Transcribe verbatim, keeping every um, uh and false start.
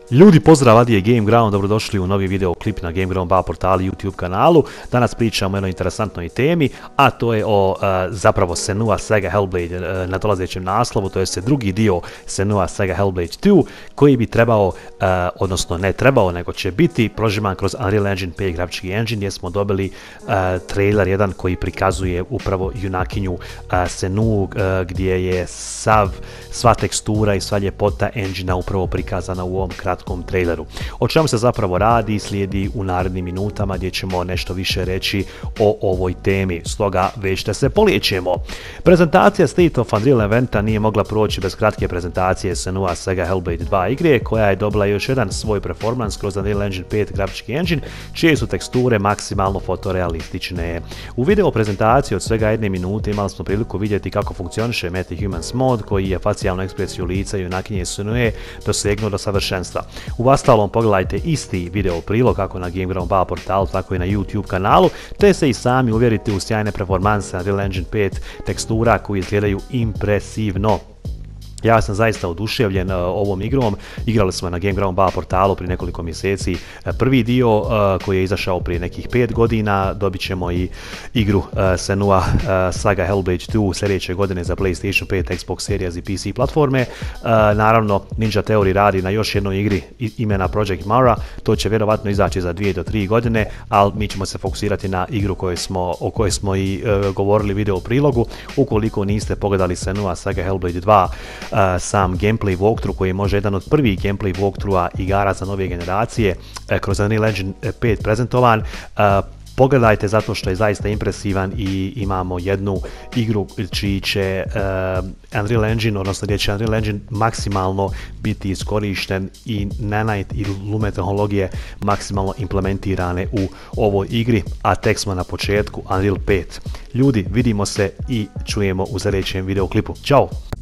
Ljudi, pozdrav, Adije Gameground, dobrodošli u novi video klip na Gameground ba portalu YouTube kanalu. Danas pričamo o jednoj interesantnoj temi, a to je o uh, zapravo Senua Saga Hellblade uh, na dolazećem naslovu, to je se drugi dio Senua Saga Hellblade dva, koji bi trebao, uh, odnosno ne trebao, nego će biti prožiman kroz Unreal Engine pet grafički engine, gdje smo dobili uh, trailer jedan koji prikazuje upravo junakinju uh, Senuu, uh, gdje je sav, sva tekstura i sva ljepota engina upravo prikazana u ovom kratkom traileru. O čemu se zapravo radi slijedi u narednim minutama, gdje ćemo nešto više reći o ovoj temi, stoga već da se poliječemo. Prezentacija State of Unreal eventa nije mogla proći bez kratke prezentacije Senua Saga Hellblade dva igre, koja je dobila još jedan svoj performans kroz Unreal Engine pet grafički engine, čije su teksture maksimalno fotorealistične. U video prezentaciji od svega jedne minute imali smo priliku vidjeti kako funkcioniše Metahumans mod, koji je facijalnu ekspresiju lica junakinje Senue dosegnuo do savršenstva. Uostalom, pogledajte isti video prilog kako na Gameground ba portalu, tako i na YouTube kanalu, te se i sami uvjerite u sjajne performanse Unreal Engine pet tekstura koji izgledaju impresivno. Ja sam zaista oduševljen uh, ovom igrom. Igrali smo na Gameground ba portalu prije nekoliko mjeseci uh, prvi dio uh, koji je izašao prije nekih pet godina. Dobit ćemo i igru uh, Senua uh, Saga Hellblade dva sljedeće godine za PlayStation pet, Xbox Series i P C platforme. Uh, naravno, Ninja Theory radi na još jednoj igri imena Project Mara. To će vjerovatno izaći za dvije do tri godine, ali mi ćemo se fokusirati na igru koje smo, o kojoj smo i uh, govorili video u prilogu. Ukoliko niste pogledali Senua Saga Hellblade dva, Uh, sam gameplay walkthrough, koji je možda jedan od prvih gameplay walkthrougha igara za nove generacije, uh, kroz Unreal Engine pet prezentovan. Uh, Pogledajte, zato što je zaista impresivan i imamo jednu igru čiji će uh, Unreal Engine, odnosno gdje će Unreal Engine maksimalno biti iskorišten i Nanite i Lume tehnologije maksimalno implementirane u ovoj igri, a tek smo na početku Unreal pet. Ljudi, vidimo se i čujemo u sljedećem videoklipu. Ćao!